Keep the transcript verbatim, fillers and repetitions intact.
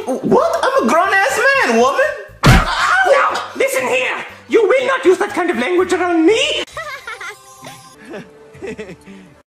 What? I'm a grown-ass man, woman. Now, listen here. You will not use that kind of language around me.